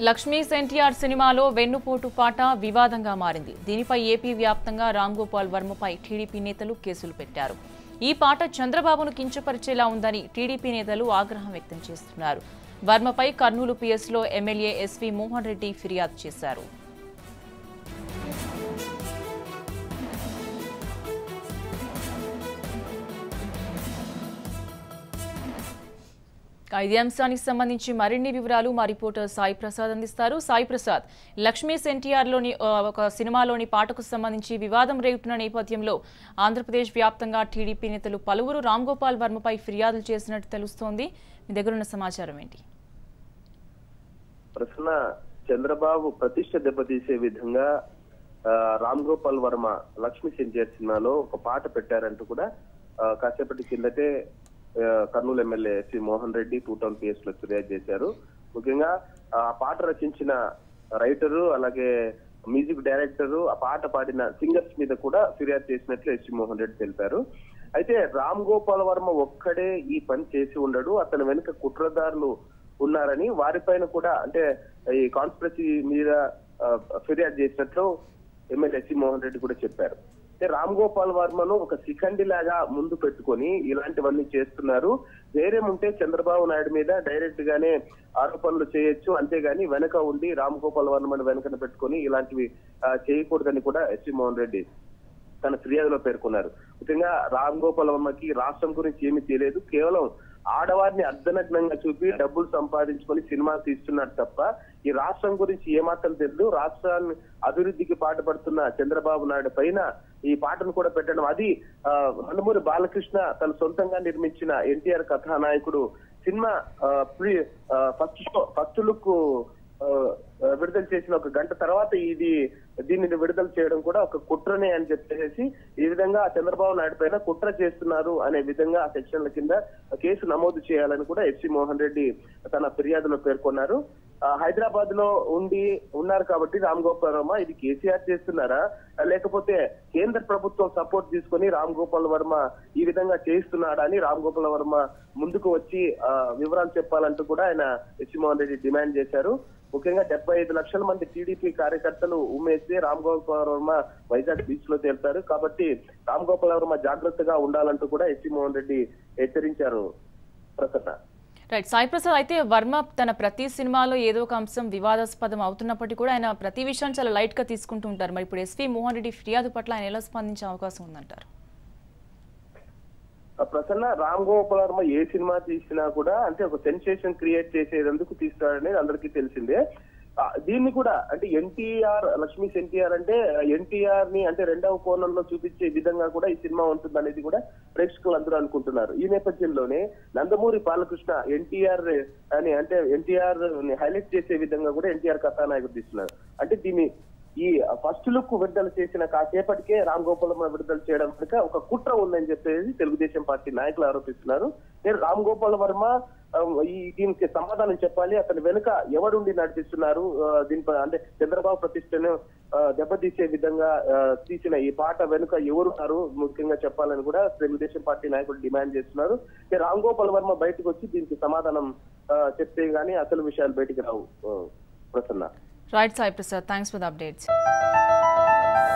Lakshmi's NTR సినిమాలో వెన్నుపోటు పాట వివాదంగా మారింది. దీనిపై ఏపీ వ్యాప్తంగా గోపాల్ వర్మపై టీడీపీ నేతలు కేసులు పెట్టారు. ఈ పాట చంద్రబాబును కించపరిచేలా ఉందని టీడీపీ నేతలు ఆగ్రహం వ్యక్తం చేస్తున్నారు. వర్మపై కర్నూలు పిఎస్లో ఎమ్మెల్యే ఎస్వి మోహన్ రెడ్డి ఫిర్యాదు చేశారు. ఇదే అంశానికి సంబంధించి మరిన్ని వివరాలు మా రిపోర్టర్ సాయి ప్రసాద్ అందిస్తారు. సాయి ప్రసాద్, లక్ష్మీస్ NTR లోని ఒక సినిమాలోని పాటకు సంబంధించి వివాదం రేగుతున్న నేపథ్యంలో ఆంధ్రప్రదేశ్ వ్యాప్తంగా టీడీపీ నేతలు పలువురు గోపాల్ వర్మపై ఫిర్యాదులు చేసినట్టు తెలుస్తోంది. మీ దగ్గరున్న సమాచారం ఏంటి? ప్రశ్న చంద్రబాబు ప్రతిష్ట దెబ్బతీసే విధంగా గోపాల్ వర్మ లక్ష్మీస్ NTR సినిమాలో ఒక పాట పెట్టారంటూ కూడా కాసేపటి కిందటే Kurnool MLA SV Mohan Reddy 2 town PS లో ఫిర్యాదు చేశారు. ముఖ్యంగా ఆ పాట రచించిన రైటరు అలాగే మ్యూజిక్ డైరెక్టరు ఆ పాట పాడిన సింగర్స్ మీద కూడా ఫిర్యాదు చేసినట్లు ఎస్వి మోహన్ రెడ్డి తెలిపారు. అయితే గోపాల్ వర్మ ఒక్కడే ఈ పని చేసి ఉండడు, అతని వెనుక కుట్రదారులు ఉన్నారని వారిపైన కూడా అంటే ఈ కాన్స్పిరసీ మీద ఫిర్యాదు చేసినట్లు ఎమ్మెల్యే ఎస్వి మోహన్ రెడ్డి కూడా చెప్పారు. అంటే గోపాల్ వర్మను ఒక శిఖండి లాగా ముందు పెట్టుకొని ఇలాంటివన్నీ చేస్తున్నారు. ధైర్యం చంద్రబాబు నాయుడు మీద డైరెక్ట్ గానే ఆరోపణలు చేయొచ్చు, అంతేగాని వెనక ఉండి గోపాల్ వర్మను వెనకన పెట్టుకొని ఇలాంటివి చేయకూడదని కూడా ఎస్వి మోహన్ రెడ్డి తన ఫిర్యాదులో పేర్కొన్నారు. ముఖ్యంగా గోపాల్ వర్మకి రాష్ట్రం గురించి ఏమీ తెలియదు, కేవలం ఆడవారిని అర్ధనగ్నంగా చూపి డబ్బులు సంపాదించుకొని సినిమాలు తీస్తున్నాడు తప్ప ఈ రాష్ట్రం గురించి ఏమాత్రం తెలియదు. రాష్ట్రాన్ని అభివృద్ధికి పాటుపడుతున్న చంద్రబాబు నాయుడు పైన ఈ పాటను కూడా పెట్టడం, అది నందమూరి బాలకృష్ణ తన సొంతంగా నిర్మించిన NTR కథానాయకుడు సినిమా ఫస్ట్ లుక్ విడుదల చేసిన ఒక గంట తర్వాత దీనిని విడుదల చేయడం కూడా ఒక కుట్రనే అని చెప్పేసి ఈ విధంగా చంద్రబాబు నాయుడు పైన కుట్ర చేస్తున్నారు అనే విధంగా ఆ సెక్షన్ల కింద కేసు నమోదు చేయాలని కూడా ఎస్వి మోహన్ రెడ్డి తన ఫిర్యాదులో పేర్కొన్నారు. హైదరాబాద్ లో ఉన్నారు కాబట్టి గోపాల్ వర్మ ఇది కేసీఆర్ చేస్తున్నారా లేకపోతే కేంద్ర ప్రభుత్వం సపోర్ట్ తీసుకొని గోపాల్ వర్మ ఈ విధంగా చేస్తున్నాడా అని గోపాల్ వర్మ ముందుకు వచ్చి వివరాలు చెప్పాలంటూ కూడా ఆయన ఎస్వి మోహన్ రెడ్డి డిమాండ్ చేశారు. ముఖ్యంగా 75 లక్షల మంది టీడీపీ కార్యకర్తలు ఉమ్మేస్తే గోపాల్ వర్మ వైజాగ్ బీచ్ లో తేల్తారు. కాబట్టి గోపాల్ వర్మ జాగ్రత్తగా ఉండాలంటూ కూడా ఎస్వి మోహన్ రెడ్డి హెచ్చరించారు. ప్రసన్న రైట్ సాయి ప్రసాద్, అయితే వర్మ తన ప్రతి సినిమాలో ఏదో ఒక అంశం వివాదాస్పదం అవుతున్నప్పటికీ కూడా ఆయన ప్రతి విషయాన్ని చాలా లైట్ గా తీసుకుంటూ ఉంటారు. మరి ఇప్పుడు ఎస్వి మోహన్ రెడ్డి ఫిర్యాదు పట్ల ఆయన ఎలా స్పందించే అవకాశం ఉందంటారు? ప్రసన్న గోపాల్ వర్మ ఏ సినిమా తీసినా కూడా అంటే ఒక సెన్సేషన్ క్రియేట్ చేసేందుకు తీస్తాడనేది అందరికీ తెలిసిందే. దీన్ని కూడా అంటే లక్ష్మీస్ NTR అంటే NTR ని అంటే రెండవ కోణంలో చూపించే విధంగా కూడా ఈ సినిమా ఉంటుంది అనేది కూడా ప్రేక్షకులు అందరూ అనుకుంటున్నారు. ఈ నేపథ్యంలోనే నందమూరి బాలకృష్ణ NTR అని అంటే NTR ని హైలైట్ చేసే విధంగా కూడా NTR కథానాయకుడు తీస్తున్నారు. అంటే దీన్ని ఈ ఫస్ట్ లుక్ విడుదల చేసిన కాసేపటికే గోపాల్ వర్మ విడుదల చేయడం కనుక ఒక కుట్ర ఉందని చెప్పేసి తెలుగుదేశం పార్టీ నాయకులు ఆరోపిస్తున్నారు. నేను గోపాల్ వర్మ దీనికి సమాధానం చెప్పాలి, అతని వెనుక ఎవరుండి నడిపిస్తున్నారు, దీనిపై అంటే చంద్రబాబు ప్రతిష్టను దెబ్బతీసే విధంగా తీసిన ఈ పాట వెనుక ఎవరున్నారు ముఖ్యంగా చెప్పాలని కూడా తెలుగుదేశం పార్టీ నాయకులు డిమాండ్ చేస్తున్నారు. గోపాల్ వర్మ బయటకు వచ్చి దీనికి సమాధానం చెప్తే గానీ అసలు విషయాలు బయటికి రావు. Prasanna. Right, Sai Prasad. Thanks for the updates.